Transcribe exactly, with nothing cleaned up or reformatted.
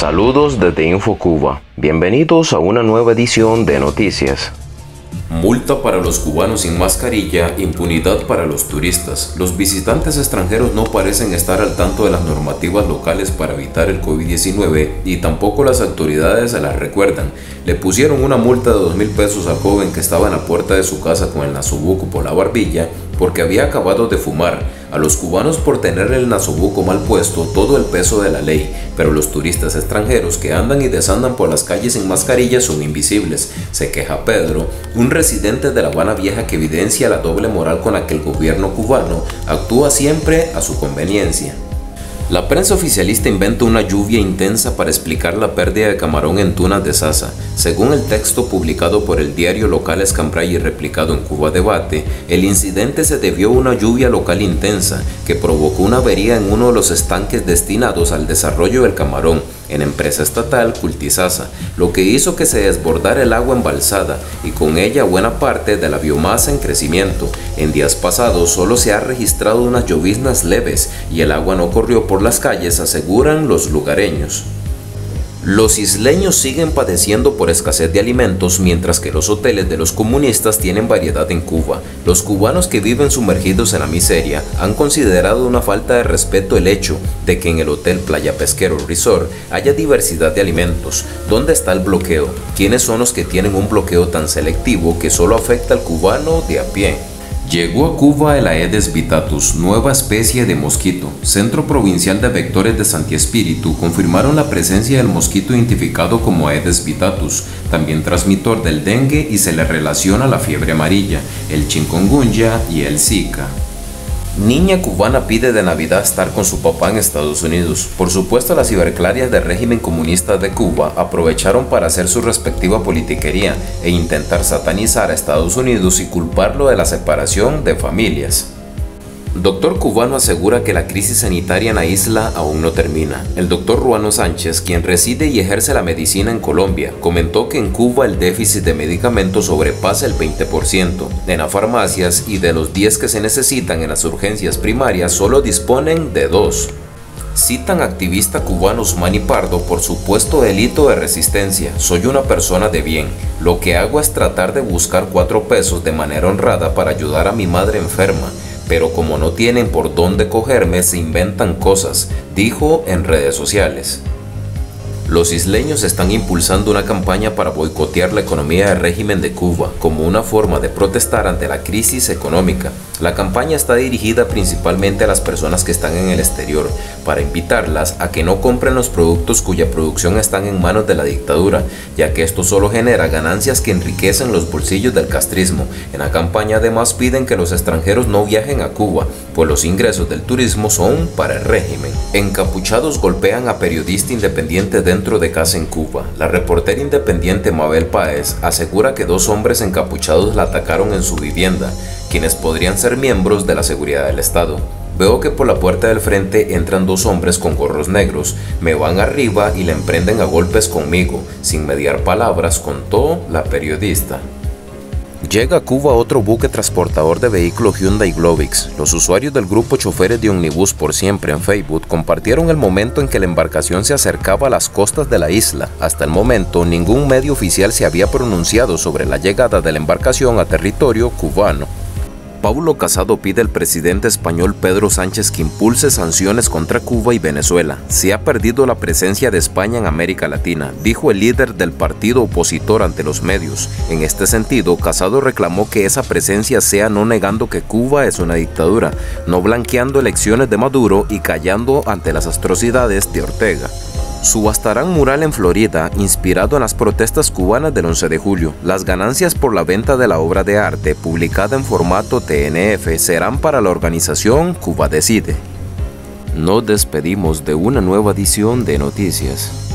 Saludos desde InfoCuba. Bienvenidos a una nueva edición de Noticias. Multa para los cubanos sin mascarilla, impunidad para los turistas. Los visitantes extranjeros no parecen estar al tanto de las normativas locales para evitar el COVID diecinueve y tampoco las autoridades se las recuerdan. Le pusieron una multa de dos mil pesos al joven que estaba en la puerta de su casa con el nasobuco por la barbilla porque había acabado de fumar. A los cubanos por tener el nasobuco mal puesto todo el peso de la ley, pero los turistas extranjeros que andan y desandan por las calles sin mascarilla son invisibles, se queja Pedro, un residente de La Habana Vieja que evidencia la doble moral con la que el gobierno cubano actúa siempre a su conveniencia. La prensa oficialista inventa una lluvia intensa para explicar la pérdida de camarón en tunas de Sasa. Según el texto publicado por el diario local Escambray y replicado en Cuba Debate, el incidente se debió a una lluvia local intensa que provocó una avería en uno de los estanques destinados al desarrollo del camarón en empresa estatal Cultisasa, lo que hizo que se desbordara el agua embalsada y con ella buena parte de la biomasa en crecimiento. En días pasados solo se ha registrado unas lloviznas leves y el agua no corrió por las calles, aseguran los lugareños. Los isleños siguen padeciendo por escasez de alimentos, mientras que los hoteles de los comunistas tienen variedad en Cuba. Los cubanos que viven sumergidos en la miseria han considerado una falta de respeto el hecho de que en el Hotel Playa Pesquero Resort haya diversidad de alimentos. ¿Dónde está el bloqueo? ¿Quiénes son los que tienen un bloqueo tan selectivo que solo afecta al cubano de a pie? Llegó a Cuba el Aedes vittatus, nueva especie de mosquito. Centro Provincial de Vectores de Santi Espíritu confirmaron la presencia del mosquito identificado como Aedes vittatus, también transmisor del dengue y se le relaciona la fiebre amarilla, el chikungunya y el Zika. Niña cubana pide de Navidad estar con su papá en Estados Unidos. Por supuesto, las ciberclarias del régimen comunista de Cuba aprovecharon para hacer su respectiva politiquería e intentar satanizar a Estados Unidos y culparlo de la separación de familias. Doctor cubano asegura que la crisis sanitaria en la isla aún no termina. El doctor Ruano Sánchez, quien reside y ejerce la medicina en Colombia, comentó que en Cuba el déficit de medicamentos sobrepasa el veinte por ciento en las farmacias y de los diez que se necesitan en las urgencias primarias solo disponen de dos. Citan activista cubano Usmani Pardo por supuesto delito de resistencia. Soy una persona de bien. Lo que hago es tratar de buscar cuatro pesos de manera honrada para ayudar a mi madre enferma. Pero como no tienen por dónde cogerme, se inventan cosas, dijo en redes sociales. Los isleños están impulsando una campaña para boicotear la economía del régimen de Cuba como una forma de protestar ante la crisis económica. La campaña está dirigida principalmente a las personas que están en el exterior, para invitarlas a que no compren los productos cuya producción están en manos de la dictadura, ya que esto solo genera ganancias que enriquecen los bolsillos del castrismo. En la campaña además piden que los extranjeros no viajen a Cuba, pues los ingresos del turismo son para el régimen. Encapuchados golpean a periodista independiente dentro de casa en Cuba. La reportera independiente Mabel Páez asegura que dos hombres encapuchados la atacaron en su vivienda, quienes podrían ser miembros de la seguridad del Estado. Veo que por la puerta del frente entran dos hombres con gorros negros, me van arriba y le emprenden a golpes conmigo, sin mediar palabras, contó la periodista. Llega a Cuba otro buque transportador de vehículos Hyundai Globix. Los usuarios del grupo Choferes de Omnibus por Siempre en Facebook compartieron el momento en que la embarcación se acercaba a las costas de la isla. Hasta el momento, ningún medio oficial se había pronunciado sobre la llegada de la embarcación a territorio cubano. Paulo Casado pide al presidente español Pedro Sánchez que impulse sanciones contra Cuba y Venezuela. Se ha perdido la presencia de España en América Latina, dijo el líder del partido opositor ante los medios. En este sentido, Casado reclamó que esa presencia sea no negando que Cuba es una dictadura, no blanqueando elecciones de Maduro y callando ante las atrocidades de Ortega. Subastarán mural en Florida inspirado en las protestas cubanas del once de julio. Las ganancias por la venta de la obra de arte publicada en formato T N F serán para la organización Cuba Decide. Nos despedimos de una nueva edición de Noticias.